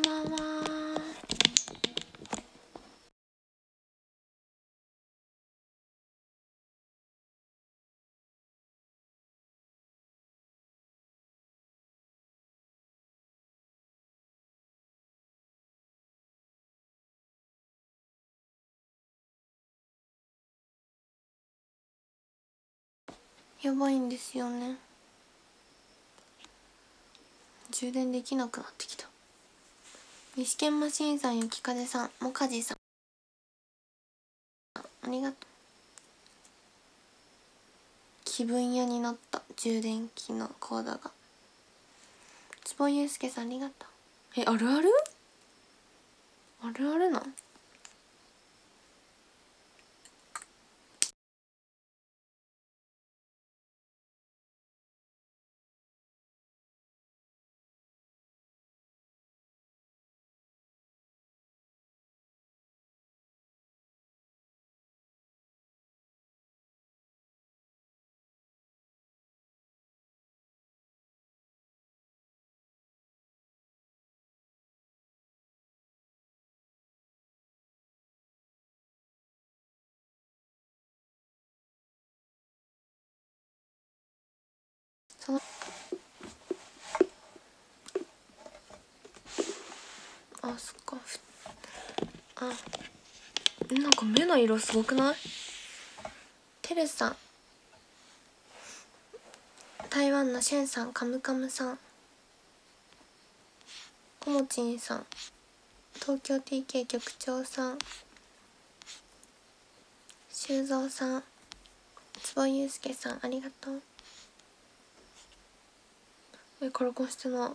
ばんは。やばいんですよね、充電できなくなってきた。石剣マシンさん、雪風さん、もかじさん、ありがとう。気分屋になった、充電器のコードが。坪井祐介さん、ありがとう。あるあるあるあるなん。そのあ、そっか。あ、なんか目の色すごくない？てるさん、台湾のシェンさん、カムカムさん、コモチンさん、東京 TK 局長さん、修造さん、坪井祐介さん、ありがとう。カラコンしてない。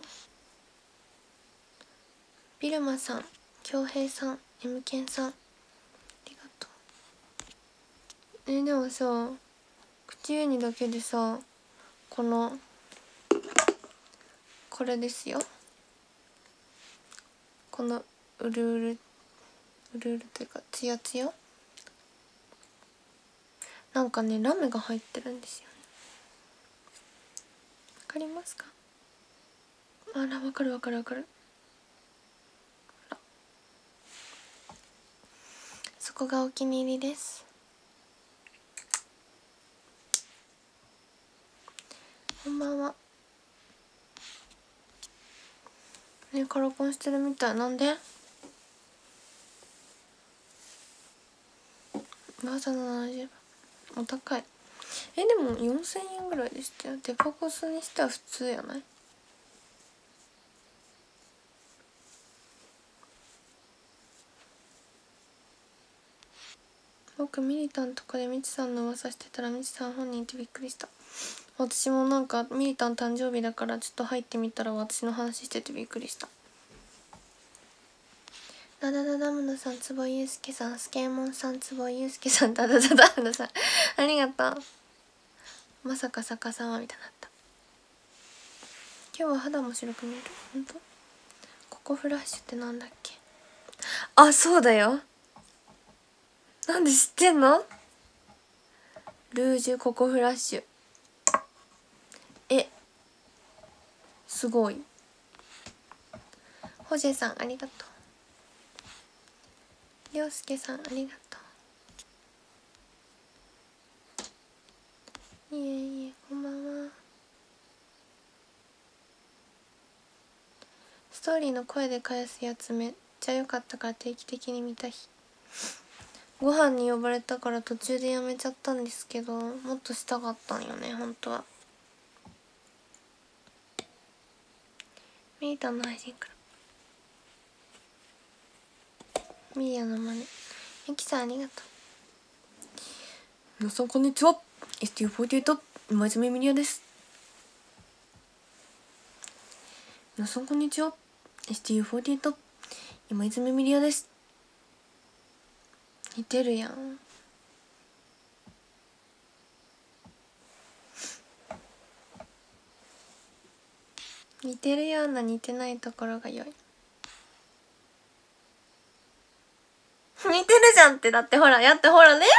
ビルマさん、恭平さん、M ケンさん、ありがとう。でもさ、口紅だけでさ、これですよ、このうるうるというかツヤツヤ、なんかね、ラメが入ってるんですよね。わかりますか？あら、わかるわかるわかる。そこがお気に入りです。こんばんは。ね、カラコンしてるみたい。なんで？技の70、お高い。でも4000円ぐらいでしたよ。デパコスにしては普通やない？僕ミリタンとかでみちさんの噂してたらみちさん本人ってびっくりした。私もなんかミリタン誕生日だからちょっと入ってみたら私の話しててびっくりした。ダダダダムノさん、坪井祐介さん、スケーモンさん、坪井祐介さん、ダダダダムノさんありがとう。まさか逆さまみたいになった。今日は肌も白く見える。ほんと？ココフラッシュってなんだっけ？あ、そうだよ。なんで知ってんの？ルージュココフラッシュ。すごい。ホジェさん、ありがとう。りょうすけさん、ありがとう。いえいえ、こんばんは。ストーリーの声で返すやつめっちゃ良かったから定期的に見た日。ご飯に呼ばれたから途中でやめちゃったんですけど、もっとしたかったんよね、本当は。ミリタンの配信から。ミリアの真似。ゆきさん、ありがとう。皆さんこんにちは。ST48 今泉ミリアです。皆さんこんにちは。ST48 今泉ミリアです。似てるやん。似てるような似てないところが良い。似てるじゃんって。だってほら、やってほらね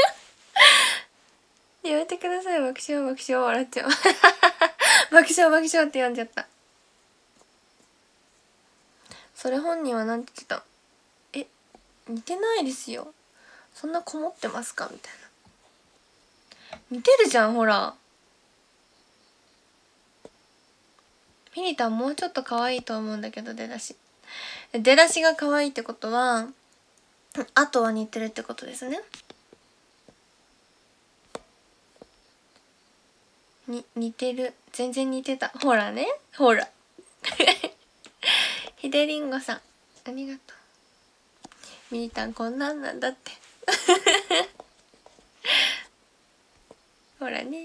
やめてください。爆笑爆笑、笑っちゃう爆笑爆笑って読んじゃった。 それ本人はなんて言ってた？似てないですよ、そんなこもってますかみたいな。似てるじゃんほら。ミリタンもうちょっと可愛いと思うんだけど、出だしが可愛いってことはあとは似てるってことですね。似てる、全然似てた。ほらね、ほらひでりんごさんありがとう。ミリタンこんなんなんだってほらね。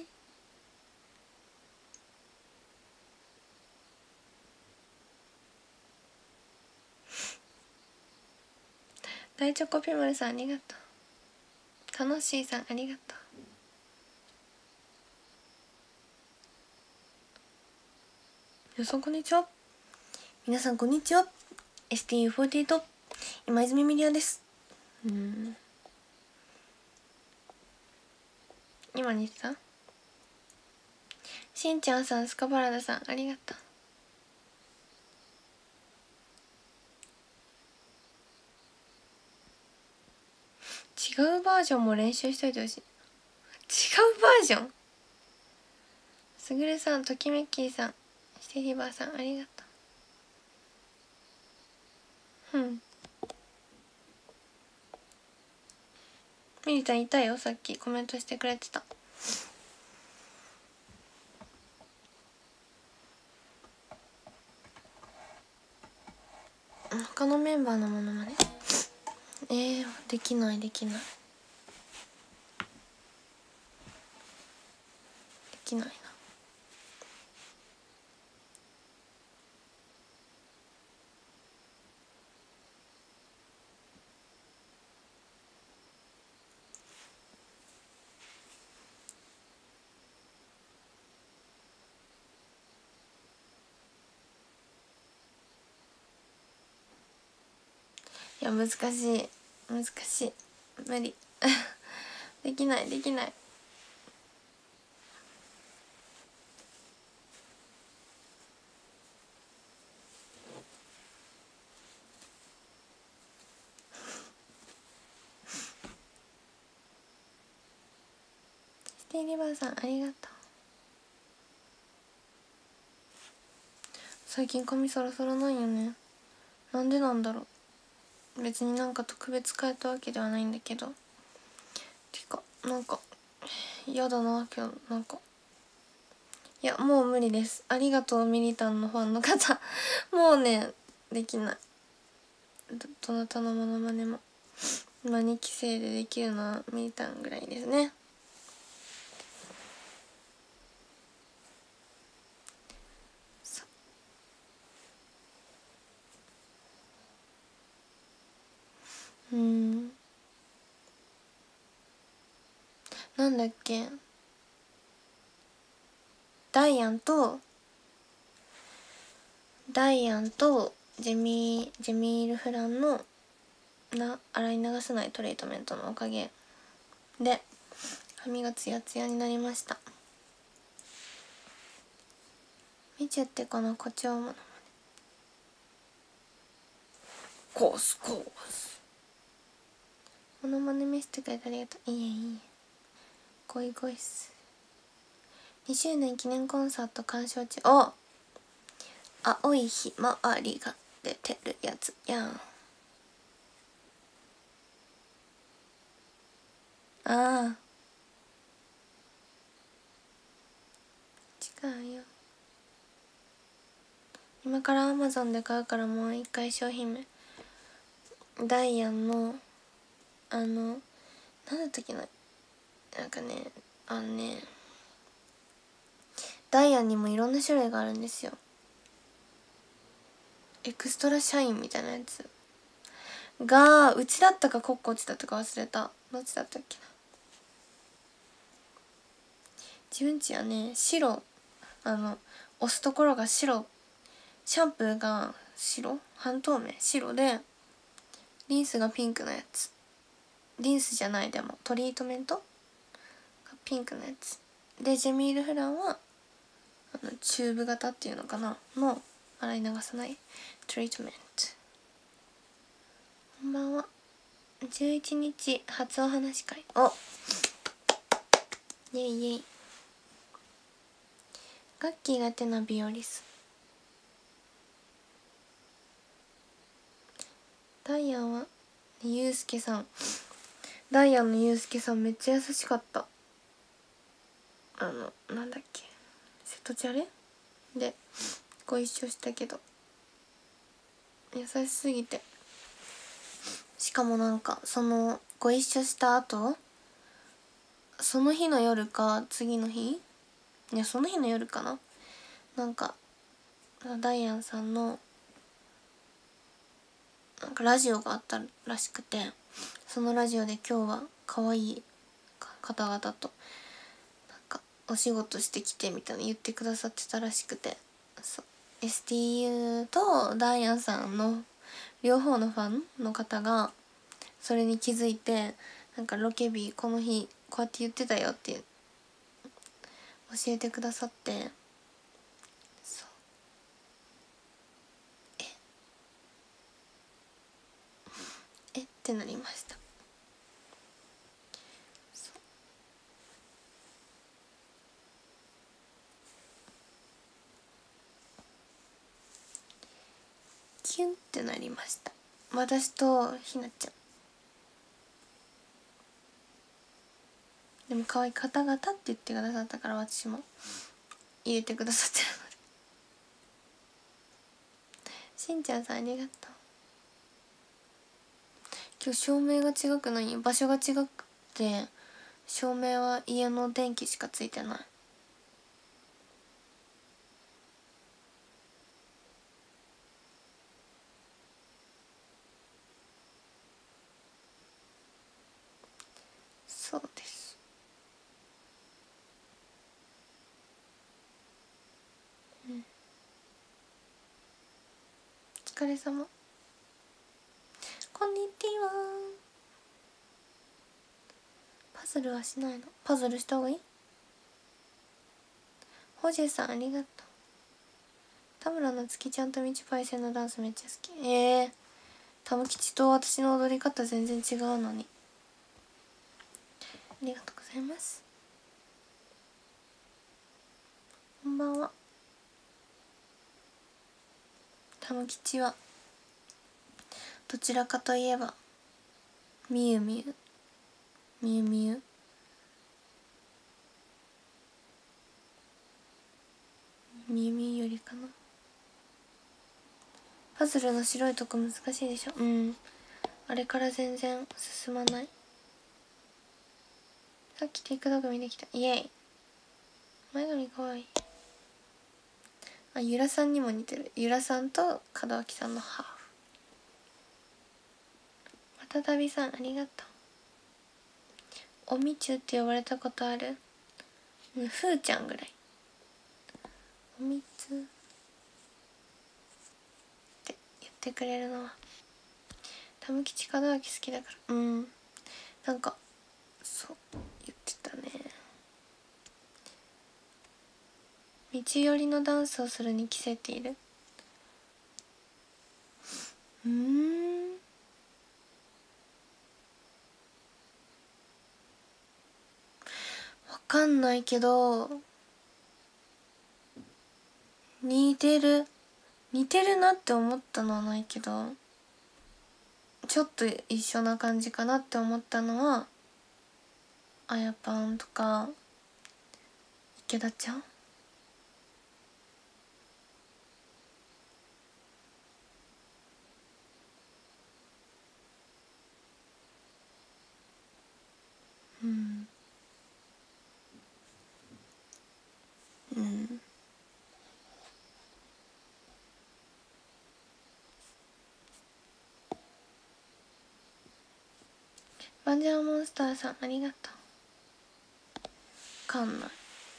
大チョコピマルさんありがとう。楽しいさんありがとう。皆さんこんにちは。皆さんこんにちは。 STU48 今泉ミリアです。今似てた？しんちゃんさん、スカパラダさんありがとう。違うバージョンも練習しといてほしい。違うバージョン？すぐるさん、ときめっきーさん、シテリバーさんありがとう。ミリタンいたよ、さっきコメントしてくれてた。他のメンバーのものまねできないできないな。いや難しい無理できないシティリバーさんありがとう。最近髪サラサラないよね。なんでなんだろう。別になんか特別変えたわけではないんだけど、てかなんか嫌だな今日。なんかいやもう無理です。ありがとうミリタンのファンの方もうねできない。どなたのモノマネも今2期生でできるのはミリタンぐらいですね。なんだっけ、ダイアンとジェミール・フランの洗い流さないトリートメントのおかげで髪がツヤツヤになりました。みちゅってこの誇張ものまねコースモノマネ見せてくれてありがとう。いいえゴイゴイっす。2周年記念コンサート鑑賞中。青いひまわりが出てるやつやん。違うよ。今からアマゾンで買うからもう一回商品名。ダイアンのなんだったっけな、なんかねダイアンにもいろんな種類があるんですよ。エクストラシャインみたいなやつがうちだったかコッコ落ちだったか忘れた。どっちだったっけな。自分ちはね白、押すところが白、シャンプーが白、半透明白でリンスがピンクのやつ。リンスじゃない、でもトリートメントがピンクのやつで、ジェミール・フランはチューブ型っていうのかなの洗い流さないトリートメントんばんは。11日初お話会。おイェイイェイ。ガッキーが手のビオリス。ダイアンはゆうすけさん。ダイアンのゆうすけさんめっちゃ優しかった。なんだっけ、瀬戸チャレでご一緒したけど優しすぎて、しかもなんかそのご一緒した後、その日の夜か次の日、いやその日の夜かな、なんかダイアンさんのなんかラジオがあったらしくて、そのラジオで今日は可愛い方々となんかお仕事してきてみたいな言ってくださってたらしくて、そう STU とダイアンさんの両方のファンの方がそれに気づいて、なんかロケ日この日こうやって言ってたよって教えてくださって、そうえってなりました。キュンってなりました。私とひなちゃんでも可愛い方々って言ってくださったから、私も入れてくださってるのでしんちゃんさんありがとう。今日照明が違くない、場所が違くて、照明は家の電気しかついてない。そうです。お疲れ様。こんにちは。パズルはしないの？パズルした方がいい？ホジェさんありがとう。田村の月ちゃんとみちパイセンのダンスめっちゃ好き。タム吉と私の踊り方全然違うのに。ありがとうございます。こんばんは。タム吉はどちらかといえばみゆみゆみゆみゆみゆみゆよりかな。パズルの白いとこ難しいでしょ。あれから全然進まない。さっき TikTok 見てきた。イエイ。前髪かわいい。あ、ゆらさんにも似てる。ゆらさんと門脇さんのハーフ。またたびさんありがとう。おみちゅって呼ばれたことある？ふーちゃんぐらい。おみつって言ってくれるのはたむきち門脇好きだから。なんかそう言ってたね。道寄りのダンスをするに着せている。わかんないけど似てるなって思ったのはないけど、ちょっと一緒な感じかなって思ったのはあやぱんとか池田ちゃん。バンジャーモンスターさんありがとう。わかんない。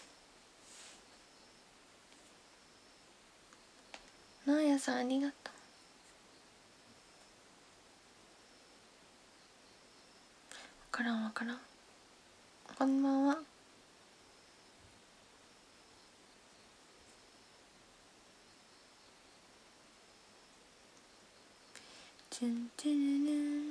なあやさんありがとう。わからん。こんばんは。チュンチュルルン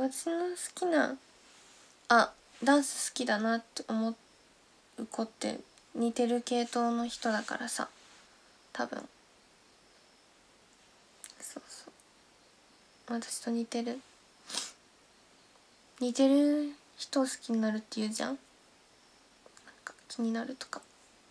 私の好きなダンス好きだなって思う子って似てる系統の人だからさ、多分そうそう、私と似てる人を好きになるって言うじゃん、なんか気になるとか。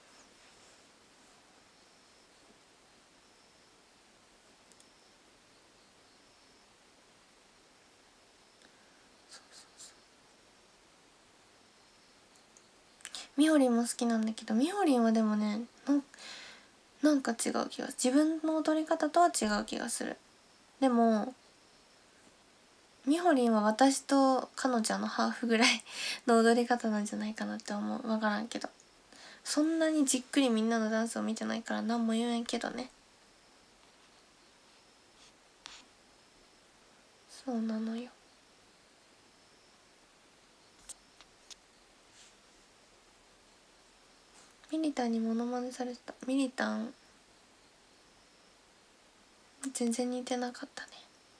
みほりんも好きなんだけど、みほりんはでもね、なんか違う気が、自分の踊り方とは違う気がする。でもみほりんは私と彼女のハーフぐらいの踊り方なんじゃないかなって思う。分からんけど、そんなにじっくりみんなのダンスを見てないから何も言えんけどね。そうなのよ。ミリタンにモノマネされてた。ミリタン全然似てなかったね。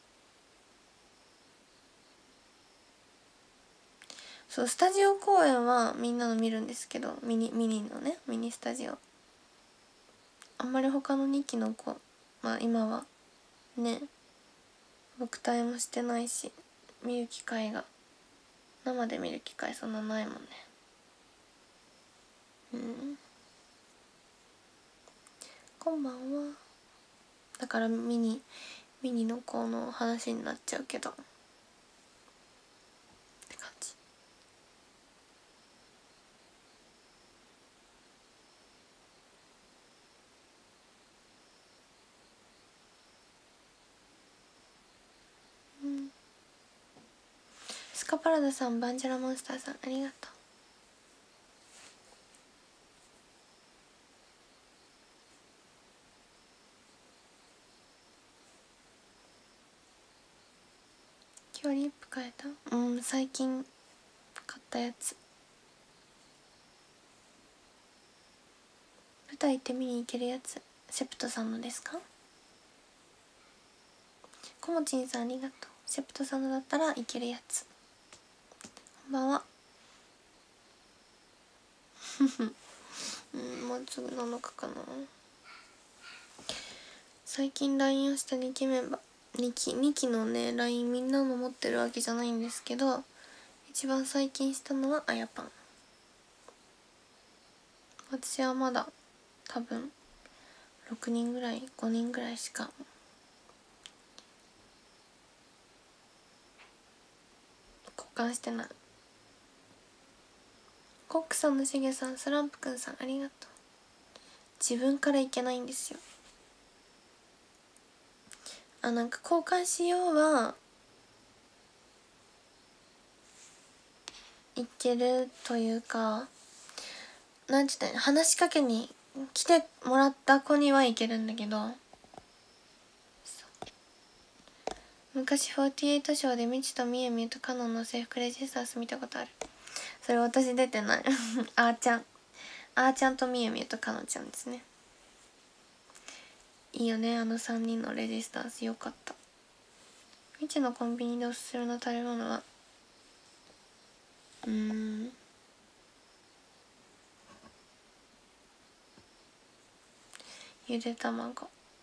そう、スタジオ公演はみんなの見るんですけど、ミニのね、ミニスタジオ、あんまり他の2期の子、まあ今はね僕対もしてないし、見る機会が、生で見る機会そんなないもんね。こんばんは。だからミニの子の話になっちゃうけどって感じ。スカパラダさん、バンジャラモンスターさん、ありがとう。今日リップ変えた？最近買ったやつ。舞台行って見に行けるやつ、セプトさんのですか？コモチンさん、ありがとう。セプトさんのだったら行けるやつ。こんばんは。もうすぐ7日かな。最近 LINE をした2期メンバー、2期のね LINE みんなの持ってるわけじゃないんですけど、一番最近したのはあやぱん。私はまだ多分6人ぐらい5人ぐらいしか交換してない。コックさんのしげさん、スランプくんさん、ありがとう。自分からいけないんですよ。なんか交換しようはいけるというか、なんて言ったら話しかけに来てもらった子にはいけるんだけど、昔48ショーでみちとみゆみゆとカノンの制服レジスタンス見たことある。それ私出てないあーちゃんとみゆみゆとかのちゃんですね。いいよね、あの3人のレジスタンスよかった。みちのコンビニでおすすめの食べ物はゆで卵。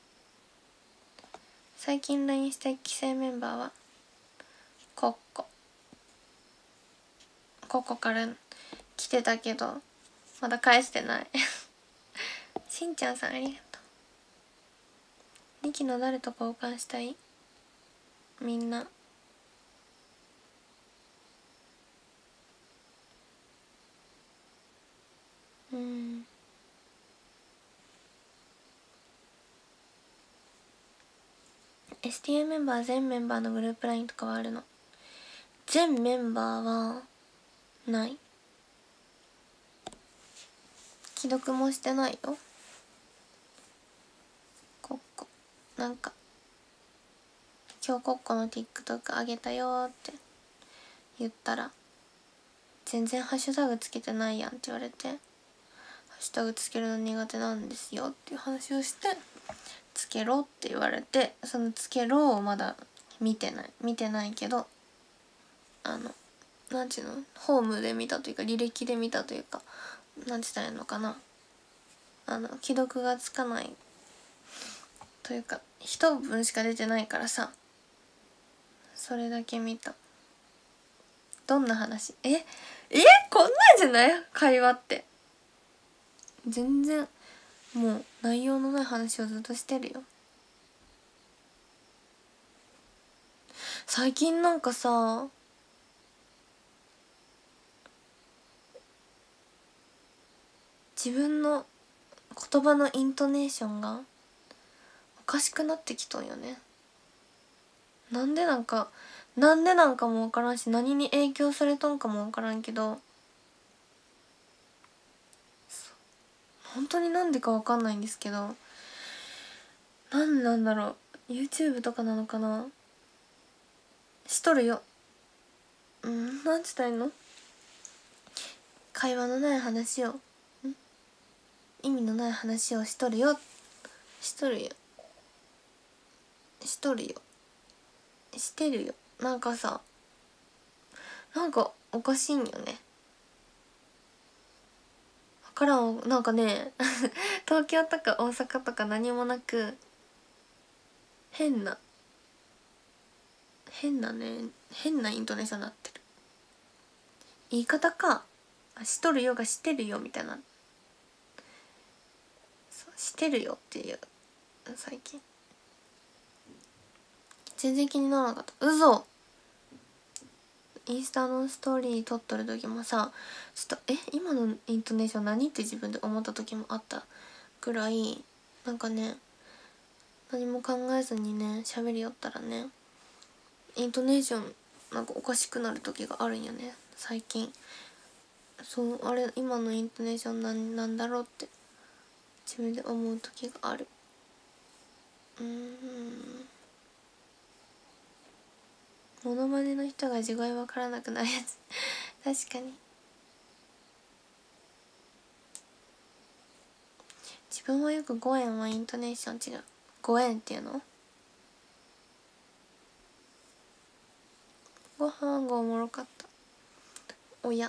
最近 LINE した1期生メンバーはココから来てたけどまだ返してないしんちゃんさん、ありがとう。2期の誰と交換したい？みんな。STA メンバー全メンバーのグループ LINE とかはあるの？全メンバーはない。既読もしてないよ。なんか今日コッコの TikTok あげたよって言ったら、全然ハッシュタグつけてないやんって言われて、ハッシュタグつけるの苦手なんですよっていう話をして、つけろって言われて、そのつけろをまだ見てないけどなんていうの、ホームで見たというか履歴で見たというか、なんて言ったらいいのかな、既読がつかないというか一文しか出てないからさ、それだけ見た。どんな話？こんなんじゃない？会話って全然もう内容のない話をずっとしてるよ。最近なんかさ、自分の言葉のイントネーションがおかしくなってきとんよね。なんでなんかもわからんし、何に影響されとんかもわからんけど、本当になんでかわかんないんですけど、なんだろう、 YouTube とかなのかな。しとるよ。なんつったらいいの、会話のない話を、意味のない話をしとるよ、してるよ。なんかさ、なんかおかしいんよね。わからん、なんかね東京とか大阪とか何もなく、変なイントネーションになってる。言い方か、しとるよがしてるよみたいな、してるよっていう。最近全然気にならなかった。インスタのストーリー撮っとる時もさ、ちょっと今のイントネーション何って自分で思った時もあったくらい、なんかね、何も考えずにね喋りよったらね、イントネーションなんかおかしくなる時があるんよね最近。そう、あれ今のイントネーションなんだろうって自分で思う時がある。モノマネの人が地声わからなくなるやつ確かに。自分はよく5円はイントネーション違う。5円っていうの、ご飯がおもろかった。おや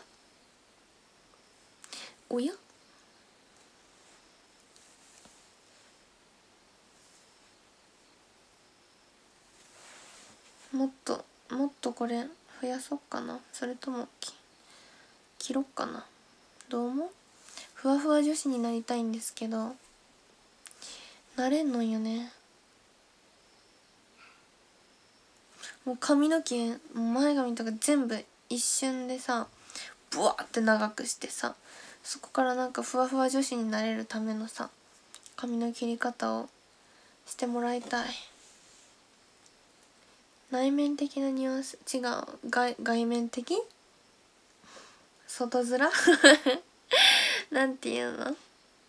もっとこれ増やそうかな、それとも切ろっかな。どうもふわふわ女子になりたいんですけど、なれんのよね。もう髪の毛、前髪とか全部一瞬でさブワーって長くしてさ、そこからなんかふわふわ女子になれるためのさ髪の切り方をしてもらいたい。内面的なニュアンス違う、外面的、外面なんていうの、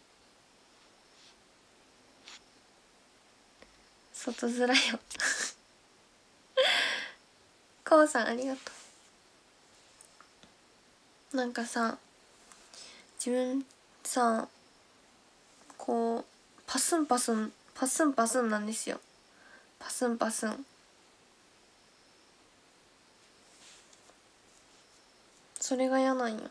外面よこうさんありがとう。なんかさ、自分さ、こうパスンなんですよ。パスン。それが嫌なんよ。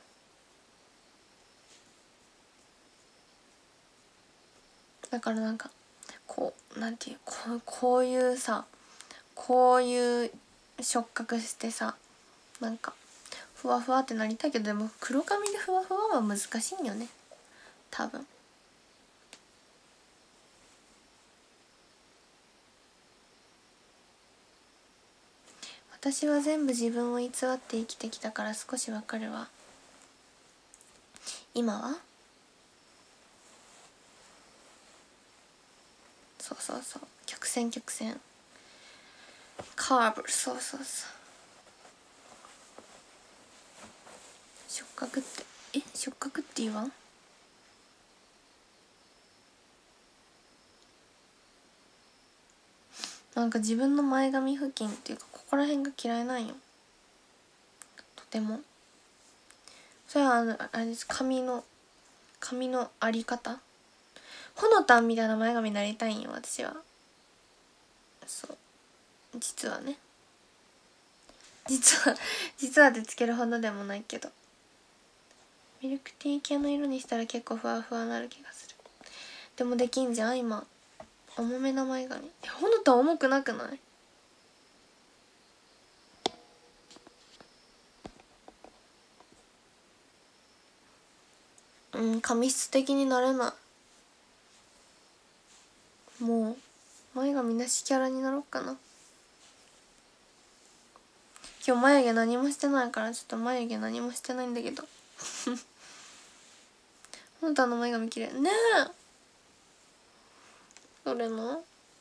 だからなんかこうなんていう、こういうさ、こういう触覚してさ、なんかふわふわってなりたいけど、でも黒髪でふわふわは難しいんよね多分。私は全部自分を偽って生きてきたから少しわかるわ。今はそう曲線カーブ、そう触覚って触覚って言わん？なんか自分の前髪付近っていうかここら辺が嫌いなんよ、とても。それはあれです、髪のあり方、ほのたんみたいな前髪になりたいんよ私は。そう実はね。 実はでつけるほどでもないけど、ミルクティー系の色にしたら結構ふわふわなる気がする。でもできんじゃん今、重めな前髪。ほのた重くなくない？髪質的になれない。もう前髪なしキャラになろうかな。今日眉毛何もしてないから、ちょっと眉毛何もしてないんだけどほのたの前髪綺麗ねえ。どれの？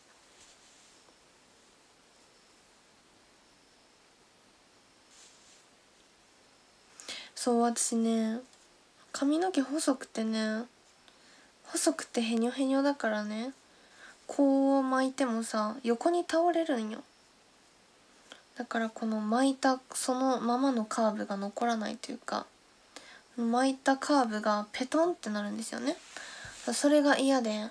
そう私ね、髪の毛細くてへにょへにょだからね、こう巻いてもさ横に倒れるんよ。だからこの巻いたそのままのカーブが残らないというか、巻いたカーブがペトンってなるんですよね。それが嫌で、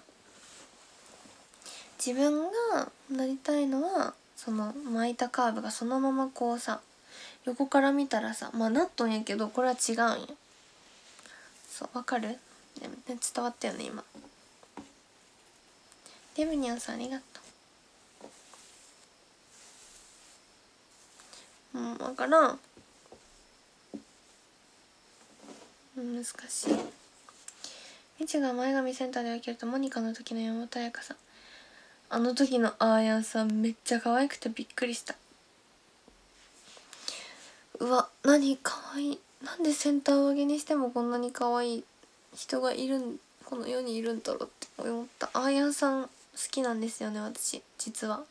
自分がなりたいのはその巻いたカーブがそのままこうさ、横から見たらさ、まあなっとんやけどこれは違うんよ。そう、わかる？ね、伝わったよね今。デブニャンさんありがとう。わからん。難しい。みちが前髪センターで分けるとモニカの時の山本彩香さん、あの時のあーやんさんめっちゃ可愛くてびっくりした。うわ、何可愛い。なんでセンター分けにしてもこんなに可愛い人がいるん、この世にいるんだろうって思った。あーやんさん好きなんですよね私、実は。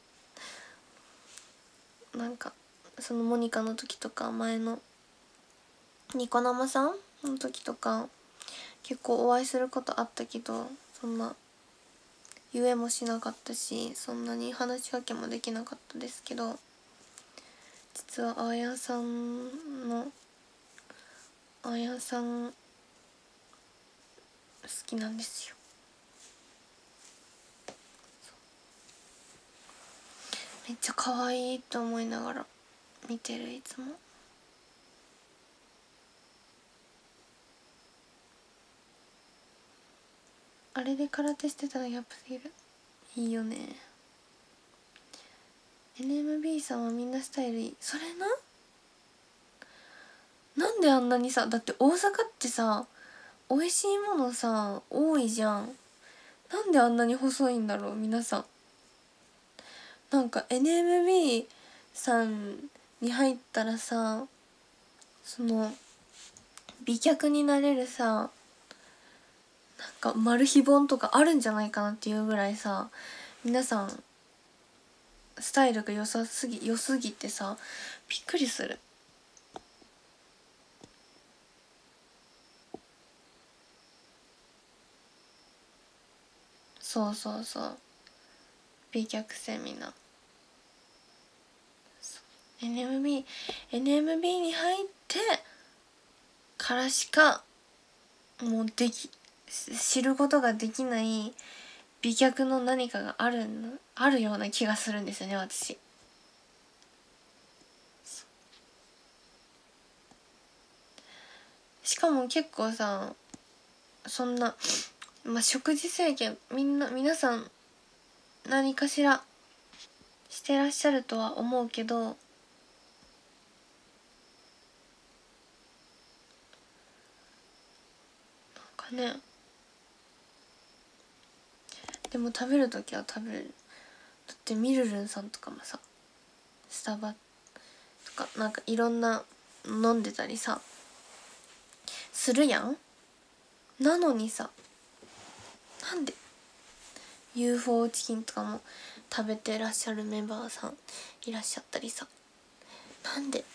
なんかそのモニカの時とか前のニコ生さんの時とか結構お会いすることあったけど、そんな言えもしなかったし、そんなに話しかけもできなかったですけど、実はあやさん好きなんですよ。めっちゃ可愛いと思いながら見てるいつも。あれで空手してたらギャップすぎる。いいよね。 NMB さんはみんなスタイルいい。それなんであんなにさ、だって大阪ってさ美味しいものさ多いじゃん。なんであんなに細いんだろう皆さん。なんか NMB さんに入ったらさ、その美脚になれるさ、なんかマル秘本とかあるんじゃないかなっていうぐらいさ、皆さんスタイルが良すぎてさびっくりする。そうそうそう、美脚セミナー。NMB に入ってからしかもう知ることができない美脚の何かがあるような気がするんですよね私。しかも結構さ、そんな食事制限皆さん何かしらしてらっしゃるとは思うけど、なんかね、でも食べる時は食べる。だってみるるんさんとかもさ、スタバとかなんかいろんな飲んでたりさするやん。なのにさ、なんで UFO チキンとかも食べてらっしゃるメンバーさんいらっしゃったりさ、なんで？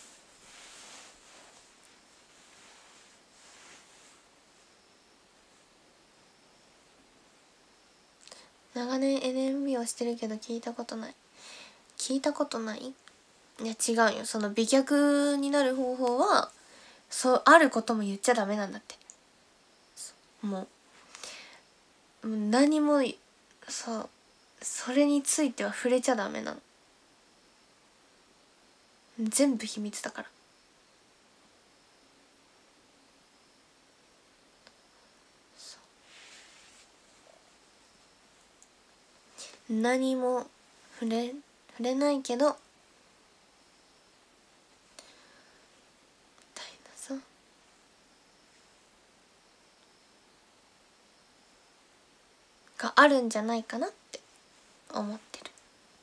長年 NMB をしてるけど聞いたことない。いや違うよ。その美脚になる方法はそうあることも言っちゃダメなんだって。もう何もそう、それについては触れちゃダメなの。 全部秘密だから。何も触れないけどみたいなさ、があるんじゃないかなって思ってる。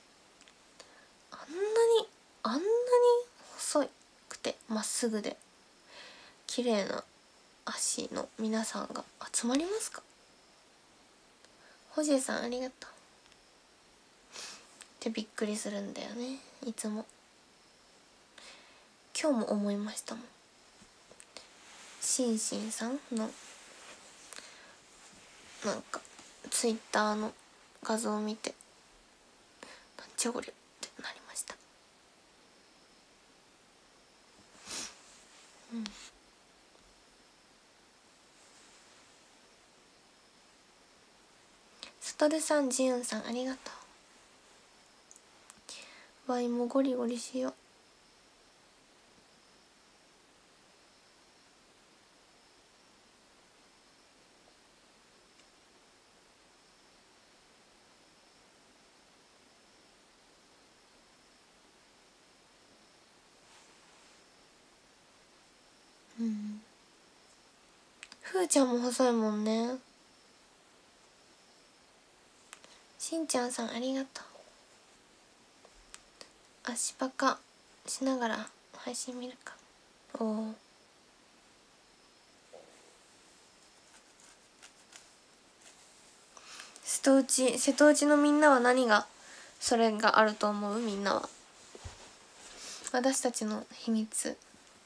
あんなに細くてまっすぐで綺麗な足の皆さんが集まりますか？ホジェさんありがとうってびっくりするんだよね、いつも。今日も思いましたもん。シンシンさんのなんかツイッターの画像を見て、なんじゃこりゃってなりました。ストルさん、ジュンさんありがとう。ワイもゴリゴリしよう。ふーちゃんも細いもんね。しんちゃんさんありがとう。足パカしながら配信見るか。おお。瀬戸内のみんなは何がそれがあると思う？みんなは私たちの秘密何が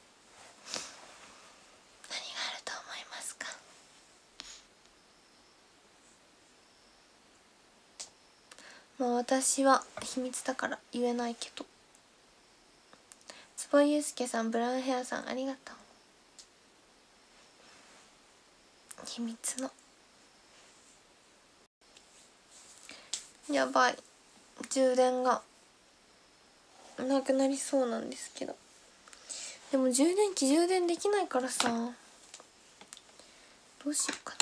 あると思いますか？まあ私は秘密だから言えないけど。坪井祐介さん、ブラウンヘアさんありがとう。秘密のやばい、充電がなくなりそうなんですけど、でも充電器充電できないからさ、どうしようかな。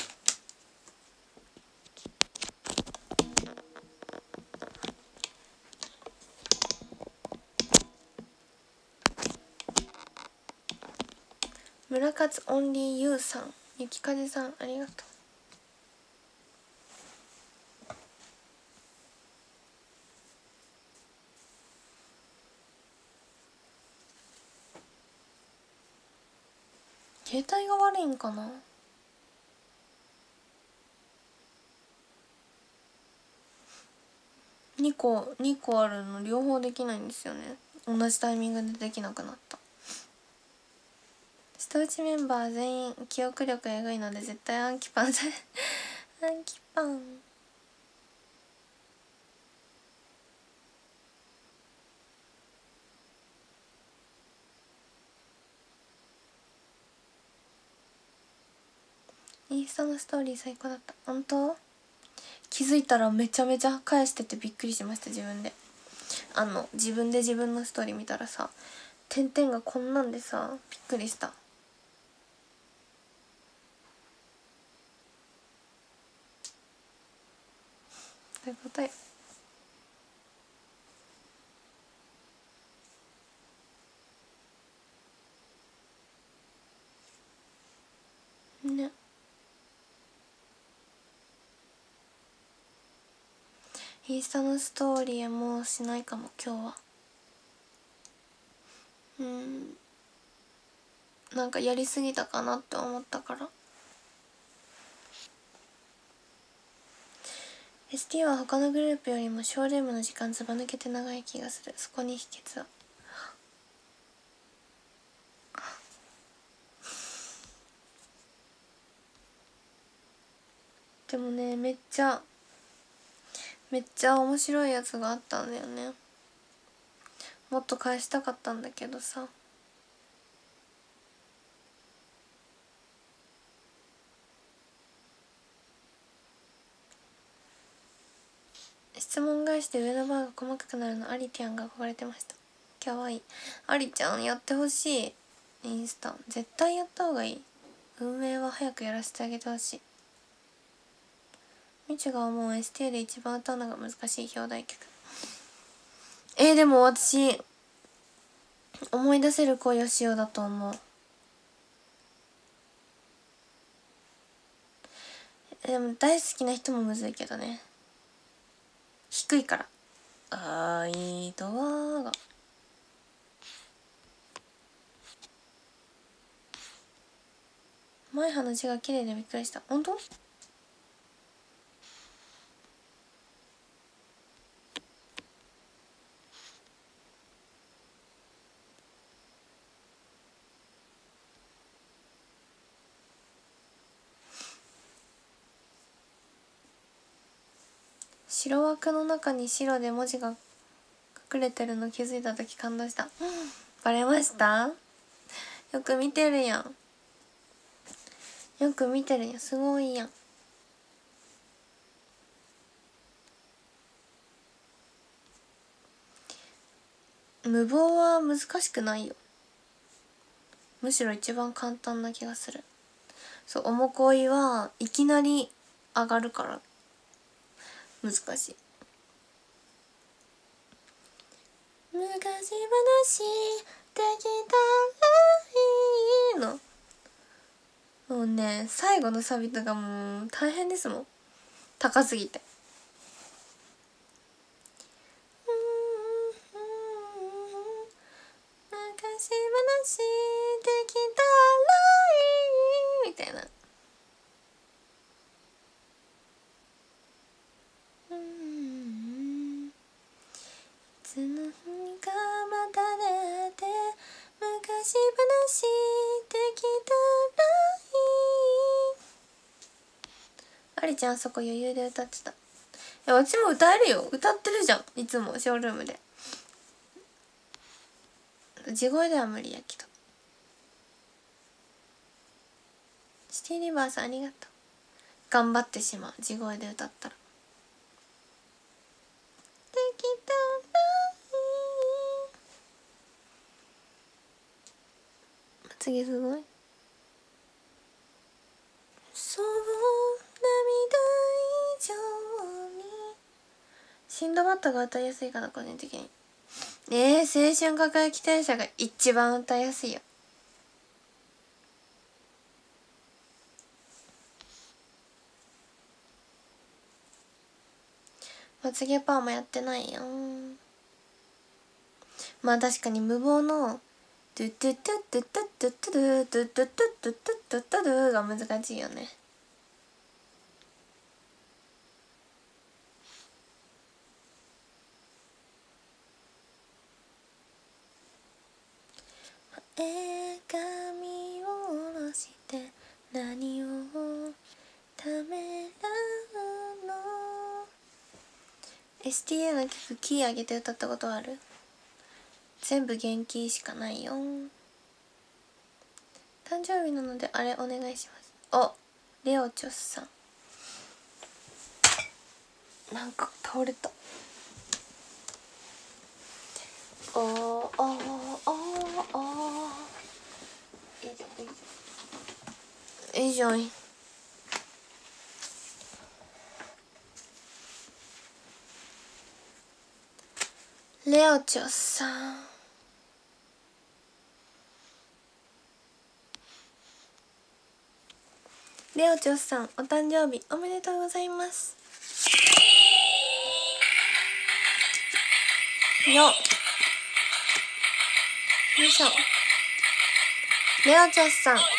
村勝オンリーユーさん、ゆきかぜさんありがとう。携帯が悪いんかな。2個あるの両方できないんですよね。同じタイミングでできなくなった。下打ちメンバー全員記憶力えぐいので絶対暗記パンアンキパン。インスタのストーリー最高だった。本当？気づいたらめちゃめちゃ返しててびっくりしました。自分で自分で自分のストーリー見たらさ、点々がこんなんでさ、びっくりした。そういうことよね。インスタのストーリーもうしないかも今日は。なんかやりすぎたかなって思ったから。 ST は他のグループよりもショールームの時間ずば抜けて長い気がする。そこに秘訣は？でもね、めっちゃ面白いやつがあったんだよね。もっと返したかったんだけどさ。質問返しで上のバーが細かくなるのアリティアンが憧れてました。 かわいい。ありちゃんやってほしい。インスタ絶対やった方がいい。運営は早くやらせてあげてほしい。みちが思う ST で一番歌うのが難しい表題曲。でも私思い出せる恋をしようだと思う。でも大好きな人もむずいけどね。低いから愛とはが前歯の字が綺麗でびっくりした。本当？白枠の中に白で文字が隠れてるの気づいた時感動した。バレました？よく見てるやん。よく見てるやん。すごいやん。無謀は難しくないよ。むしろ一番簡単な気がする。そう、おもこいはいきなり上がるから難しい。昔話できたらいいの。もうね、最後のサビとかもう大変ですもん。高すぎて。昔話できたらいいみたいな。いつの日かまた出会って昔話できたらいい。ありちゃんそこ余裕で歌ってた。いや、うちも歌えるよ。歌ってるじゃん、いつもショールームで。地声では無理やけど。シティリバーさんありがとう。頑張ってしまう、地声で歌ったら。できたらいい。次すごい。そう涙以上に。シンドバッドが歌いやすいかな、個人的に。青春輝き転車が一番歌いやすいよ。まつげパーもやってないよ。まあ確かに無謀のドゥドゥドゥドゥドゥドゥドゥドゥドゥドゥドゥドゥドゥが難しいよね。髪を下ろして何をためらうの。 STA の曲キー上げて歌ったことある？全部元気しかないよ。誕生日なのであれお願いします。お、レオチョスさん。なんか倒れた。おーおーおーおー。いいじゃん。レオチョスさん。レオチョスさん、お誕生日おめでとうございます。よいしょ。レオチョスさんおめでと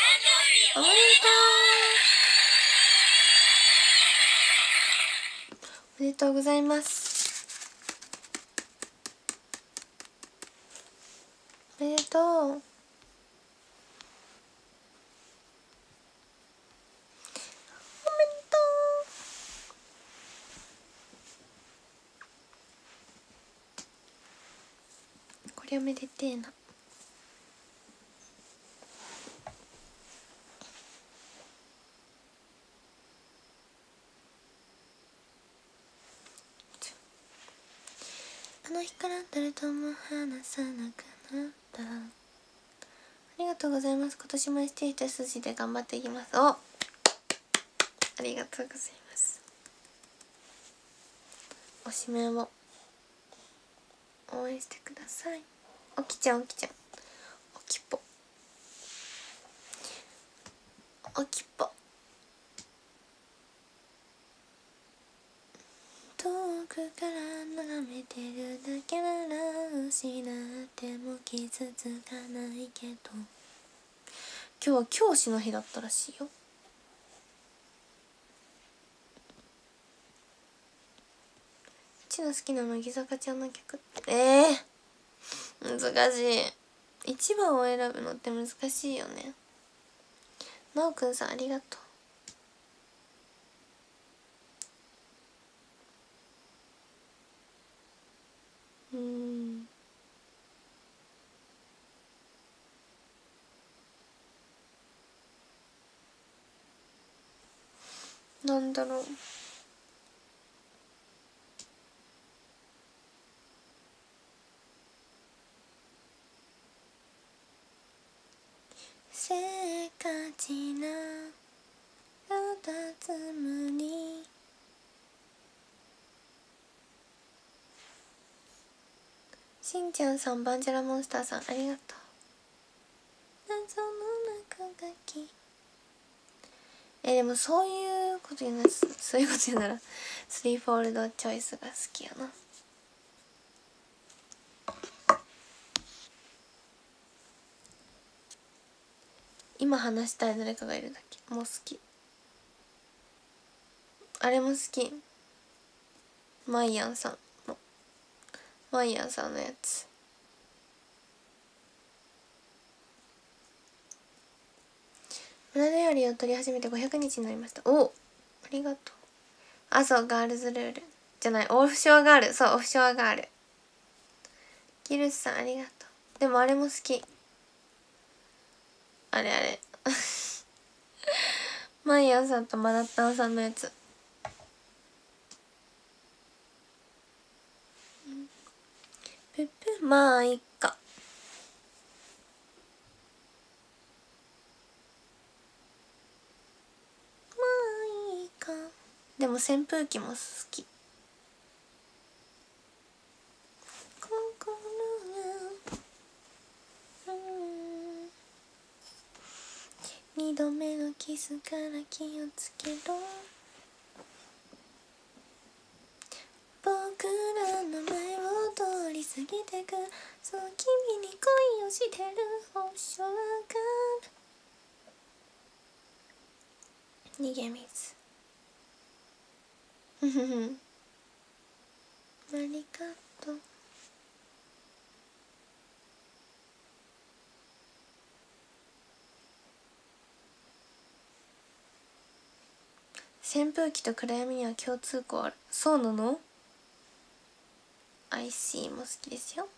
う。おめでとうございます。おめでとう。おめでとう。これおめでてえな。あの日かから誰とも話さなくなった。ありがとうございます。今年も ST 一筋で頑張っていきます。ありがとうございます。おしめも応援してください。おきちゃんおきちゃんおきっぽおきっぽ、遠くから眺めてるだけなら失っても傷つかないけど、今日は教師の日だったらしいよ。ちの好きな乃木坂ちゃんの曲って難しい。一番を選ぶのって難しいよね。なおくんさんありがとう。なんだろう。せっかちなカタツムリ、しんちゃんさん、バンジャラモンスターさんありがとう。謎の落書き。でもそういうこと言うな、そういうこと言うならスリーフォールドチョイスが好きやな。今話したい誰かがいるだけもう好き。あれも好き、マイヤンさんのマイヤンさんのやつ。村出よりを撮り始めて500日になりました。お、ありがとう。あ、そう、ガールズルールじゃない、オフショアガール。そう、オフショアガール。ギルスさんありがとう。でもあれも好き、あれあれマイヤンさんとマナッタンさんのやつ。プップ、まあいっか。まあいいか。でも扇風機も好き。心が二度目のキスから気をつけろ。僕らの前を通り過ぎてく、そう君に恋をしてるオフショアガール。逃げ水ふふふありがとう。扇風機と暗闇には共通項ある。そうなの？アイシーも好きですよ。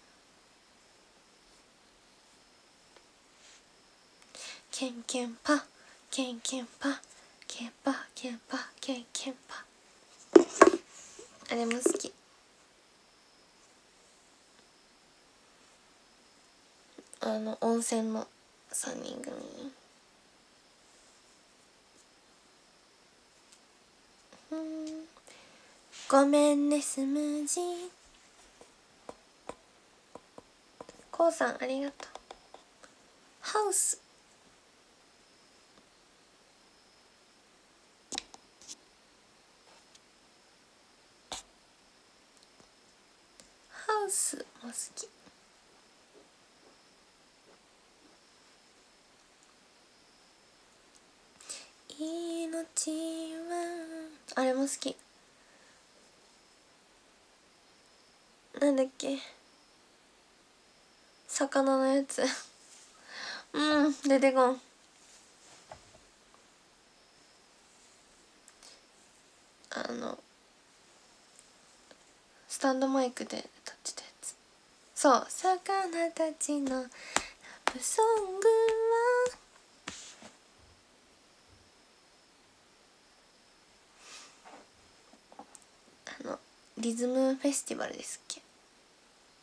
ケンケンパケンケンパケンパケンパケンケンパ、あれも好き。温泉の3人組。ごめんねスムージー。こうさんありがとう。ハウスハウスも好き。命はあれも好き。なんだっけ、魚のやつ出てこん。スタンドマイクで歌ってたやつ。そう、魚たちのラブソングはリズムフェスティバルですっけ。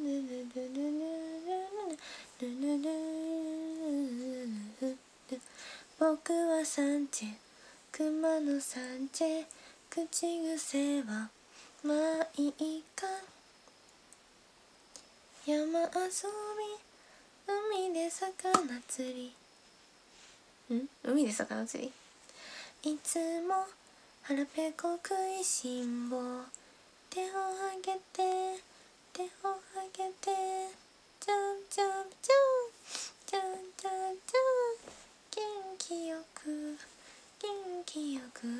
僕はサンチェ熊のサンチェ口癖はまあいいか山遊び海で魚釣り海で魚釣りいつも腹ペコ食いしん坊手を挙げて手を挙げてジャンジャンジャンジャンジャンジャン元気よく元気よく1、2、3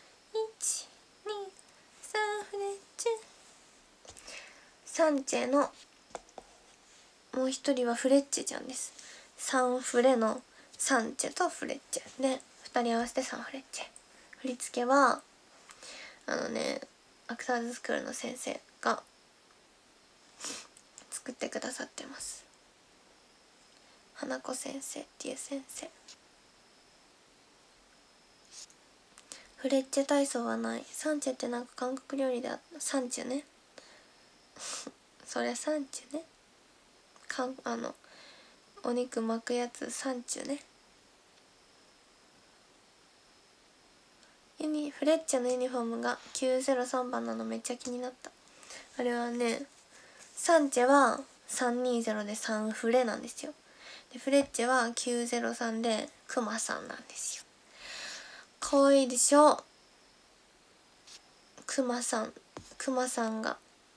フレッチェサンチェのもう一人はフレッチェちゃんです。サンフレのサンチェとフレッチェで2人合わせてサンフレッチェ。振り付けはアクターズスクールの先生が作ってくださってます。花子先生っていう先生。フレッチェ体操はない。サンチェってなんか韓国料理でサンチェねそれサンチェね。お肉巻くやつサンチュね。 フレッチェのユニフォームが903番なのめっちゃ気になった。あれはね、サンチェは320でサンフレなんですよ。でフレッチェは903でクマさんなんですよ。かわいいでしょ。クマさんが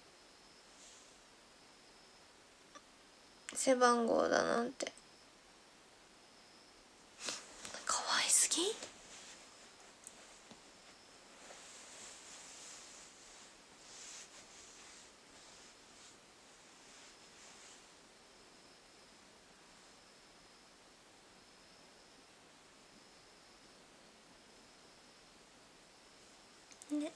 背番号だなんてかわいすぎ。ね。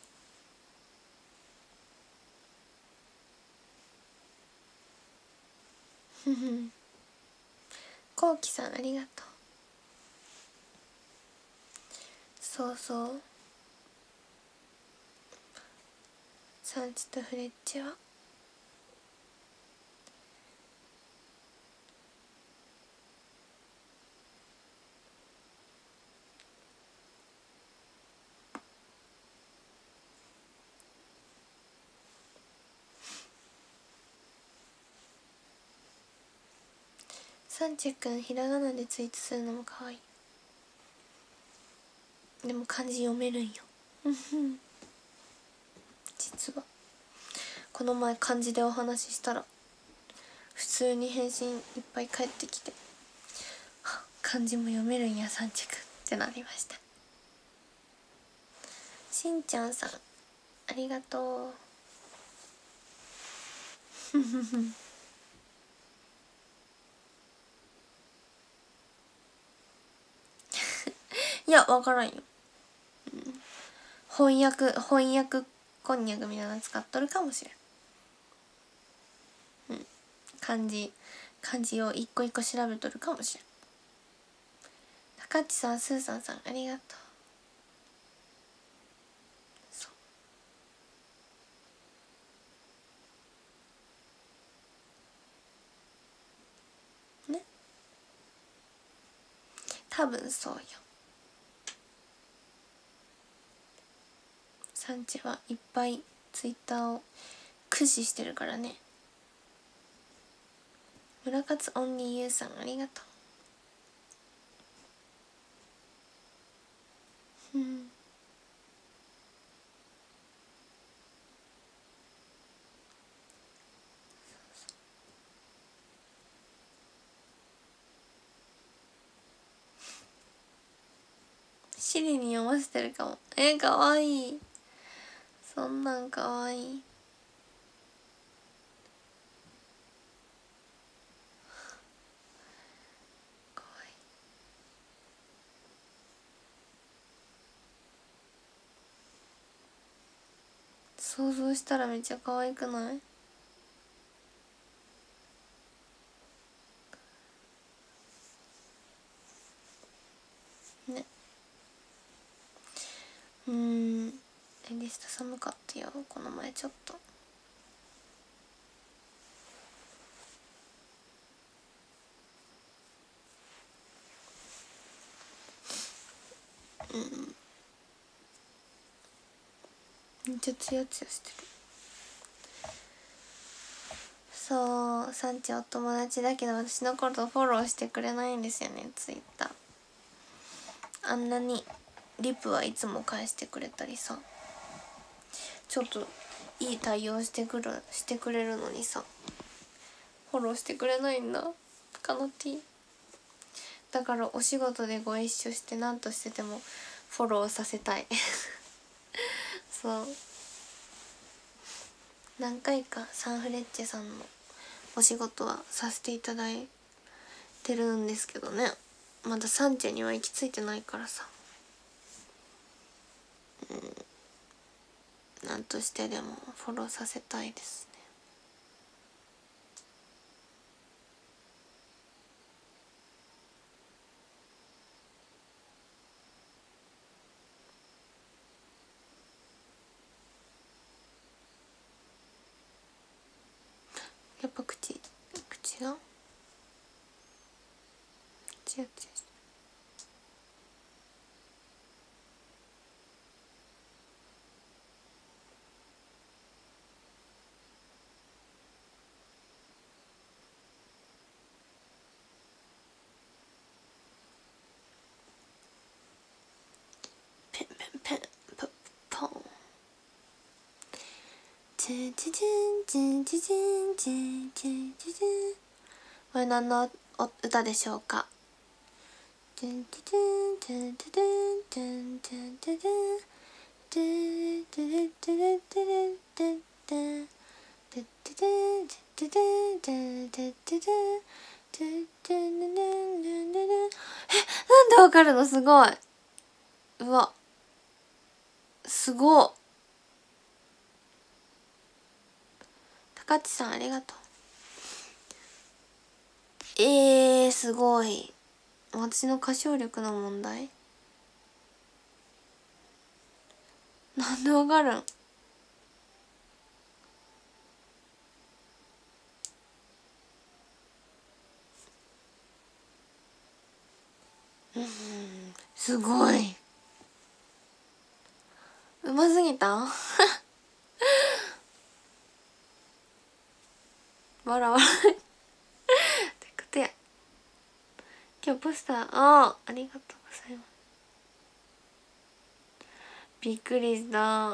ふふこうきさんありがとう。そうそう、サンチとフレッチェはサンチェくんひらがなでツイートするのもかわいい。でも漢字読めるんよ実はこの前漢字でお話ししたら普通に返信いっぱい返ってきて、漢字も読めるんやサンチェくんってなりました。しんちゃんさんありがとういや分からんよ、翻訳こんにゃくみたいなの使っとるかもしれん。漢字を一個一個調べとるかもしれん。高知さんスーさんさんありがとう。そうね、多分そうよ。サンチはいっぱいツイッターを駆使してるからね。村勝オンリーユーさんありがとう。シリに読ませてるかも。かわいい。そんなんかわいい。かわいい。想像したらめっちゃ可愛くない？ね。リスト寒かったよこの前ちょっと。めっちゃツヤツヤしてる。そう、サンチお友達だけど私のことフォローしてくれないんですよね、ツイッター。あんなにリプはいつも返してくれたりさ、ちょっといい対応してくれるのにさ、フォローしてくれないんだカノティ。だからお仕事でご一緒して何としてでもフォローさせたいそう、何回かサンフレッチェさんのお仕事はさせていただいてるんですけどね、まだサンチェには行き着いてないからさ、何としてでもフォローさせたいですね。やっぱ口がツヤツヤしてこれ何の歌でしょうか。なんでわかるの、すごい。うわすごっ。高知さんありがとう。すごい。私の歌唱力の問題。なんでわかるん。すごい。うますぎたわらわらってことや。今日ポスターありがとうございます。びっくりした。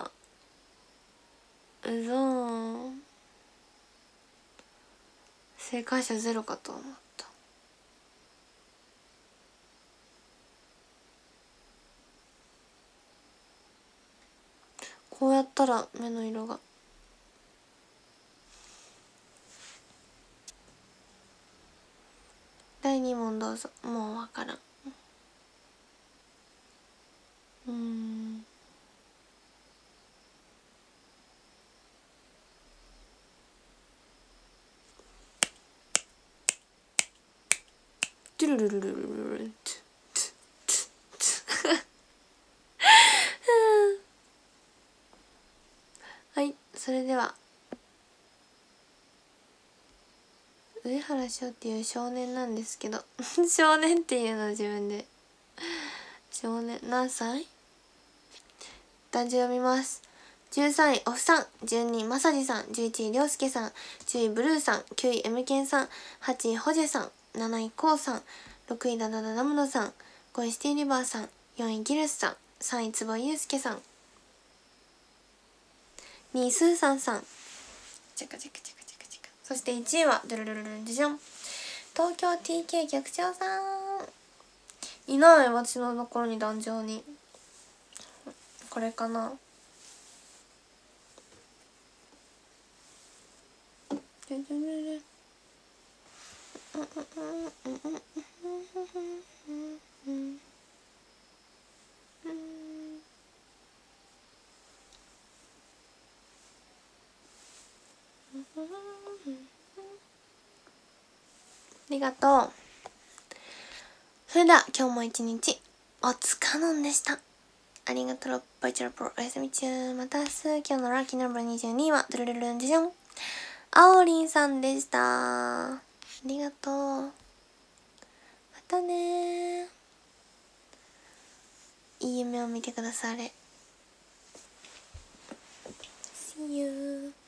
うそー。正解者ゼロかと思った。こうやったら目の色が。第2問どうぞ。もうわからん。トゥルルルルルルルはい、それでは上原翔っていう少年なんですけど少年っていうの自分で。少年何歳。漢字読みます。13位おふさん、12位まさじさん、11位りょうすけさん、10位ブルーさん、9位 M ケンさん、8位ほじェさん、7位こうさん、6位ダダダダムノさん、5位シティリバーさん、4位ギルスさん、3位坪井祐介さん、2位スーさんさん、そして1位はドゥルルルルンジジャン、東京 TK 逆潮さん。いない私のところに壇上に。これかな。ありがとう。それでは今日も一日おつかのんでした。ありがとう。バイチャルプロおやすみ中。また明日。今日のラッキーナンバー22はドゥルルルンジジョンあおりんさんでした。ありがとう。またね。いい夢を見てくだされ。See you.